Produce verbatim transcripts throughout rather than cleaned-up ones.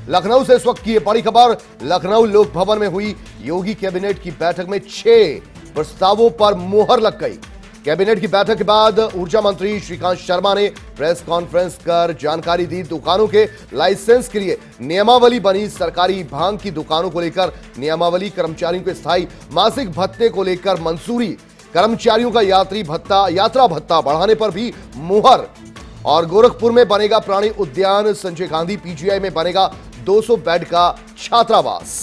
लखनऊ से इस वक्त की ये बड़ी खबर। लखनऊ लोक भवन में हुई योगी कैबिनेट की बैठक में छह प्रस्तावों पर मुहर लग गई। कैबिनेट की बैठक के बाद ऊर्जा मंत्री श्रीकांत शर्मा ने प्रेस कॉन्फ्रेंस कर जानकारी दी। दुकानों के लाइसेंस के लिए नियमावली बनी। सरकारी भांग की दुकानों को लेकर नियमावली, कर्मचारियों के स्थायी मासिक भत्ते को लेकर मंजूरी, कर्मचारियों का यात्री भत्ता यात्रा भत्ता बढ़ाने पर भी मुहर। और गोरखपुर में बनेगा प्राणी उद्यान। संजय गांधी पीजीआई में बनेगा दो सौ बेड का छात्रावास।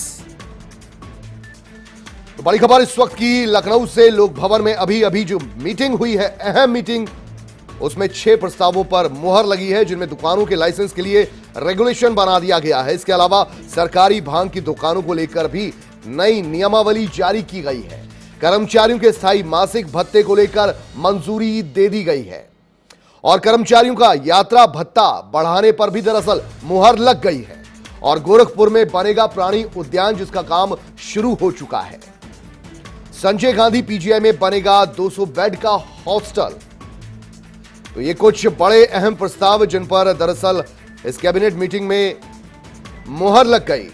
तो बड़ी खबर इस वक्त की लखनऊ से लोक भवन में अभी अभी जो मीटिंग हुई है, अहम मीटिंग, उसमें छह प्रस्तावों पर मुहर लगी है, जिनमें दुकानों के लाइसेंस के लिए रेगुलेशन बना दिया गया है। इसके अलावा सरकारी भांग की दुकानों को लेकर भी नई नियमावली जारी की गई है। कर्मचारियों के स्थायी मासिक भत्ते को लेकर मंजूरी दे दी गई है और कर्मचारियों का यात्रा भत्ता बढ़ाने पर भी दरअसल मुहर लग गई है। और गोरखपुर में बनेगा प्राणी उद्यान, जिसका काम शुरू हो चुका है। संजय गांधी पीजीआई में बनेगा दो सौ बेड का हॉस्टल। तो ये कुछ बड़े अहम प्रस्ताव जिन पर दरअसल इस कैबिनेट मीटिंग में मुहर लग गई।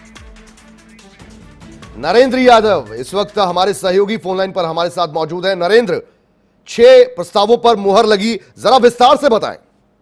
नरेंद्र यादव इस वक्त हमारे सहयोगी फोनलाइन पर हमारे साथ मौजूद हैं। नरेंद्र, छह प्रस्तावों पर मुहर लगी, जरा विस्तार से बताएं।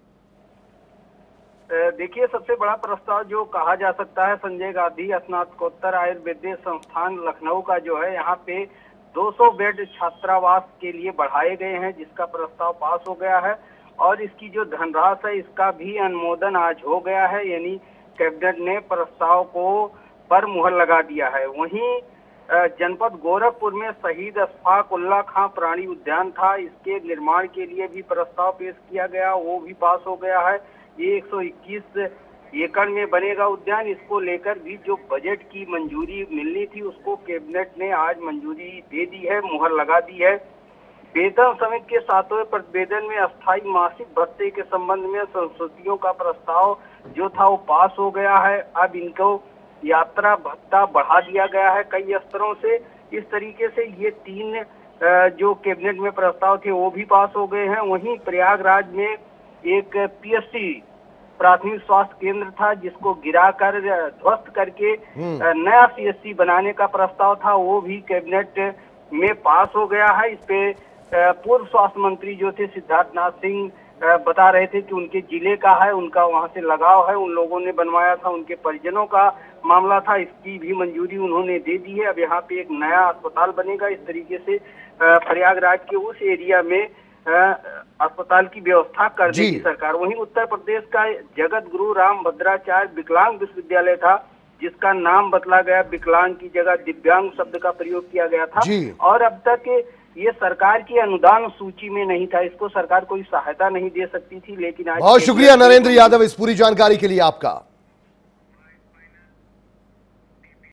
देखिए, सबसे बड़ा प्रस्ताव जो कहा जा सकता है, संजय गांधी स्नातकोत्तर आयुर्वेदिक संस्थान लखनऊ का जो है, यहाँ पे दो सौ बेड छात्रावास के लिए बढ़ाए गए हैं, जिसका प्रस्ताव पास हो गया है। और इसकी जो धनराशि है, इसका भी अनुमोदन आज हो गया है, यानी कैबिनेट ने प्रस्ताव को पर मुहर लगा दिया है। वहीं जनपद गोरखपुर में शहीद अशफाक उल्लाह खां प्राणी उद्यान था, इसके निर्माण के लिए भी प्रस्ताव पेश किया गया, वो भी पास हो गया है। ये एक सौ इक्कीस एकड़ में बनेगा उद्यान। इसको लेकर भी जो बजट की मंजूरी मिलनी थी, उसको कैबिनेट ने आज मंजूरी दे दी है, मुहर लगा दी है। वेतन समिति के सातवें प्रतिवेदन में अस्थायी मासिक भत्ते के संबंध में संशोधनों का प्रस्ताव जो था वो पास हो गया है। अब इनको यात्रा भत्ता बढ़ा दिया गया है कई स्तरों से। इस तरीके से ये तीन जो कैबिनेट में प्रस्ताव थे वो भी पास हो गए हैं। वहीं प्रयागराज में एक पीएससी प्राथमिक स्वास्थ्य केंद्र था, जिसको गिराकर ध्वस्त करके नया सीएससी बनाने का प्रस्ताव था, वो भी कैबिनेट में पास हो गया है। इस पे पूर्व स्वास्थ्य मंत्री जो थे सिद्धार्थनाथ सिंह बता रहे थे कि उनके जिले का है, उनका वहां से लगाव है, उन लोगों ने बनवाया था, उनके परिजनों का मामला था, इसकी भी मंजूरी उन्होंने दे दी है। अब यहाँ पे एक नया अस्पताल बनेगा। इस तरीके से प्रयागराज के उस एरिया में अस्पताल की व्यवस्था कर देगी सरकार। वहीं उत्तर प्रदेश का जगत गुरु राम भद्राचार्य विकलांग विश्वविद्यालय था, जिसका नाम बदला गया, विकलांग की जगह दिव्यांग शब्द का प्रयोग किया गया था। और अब तक ये सरकार की अनुदान सूची में नहीं था, इसको सरकार कोई सहायता नहीं दे सकती थी, लेकिन आज। बहुत शुक्रिया नरेंद्र यादव इस पूरी जानकारी के लिए आपका।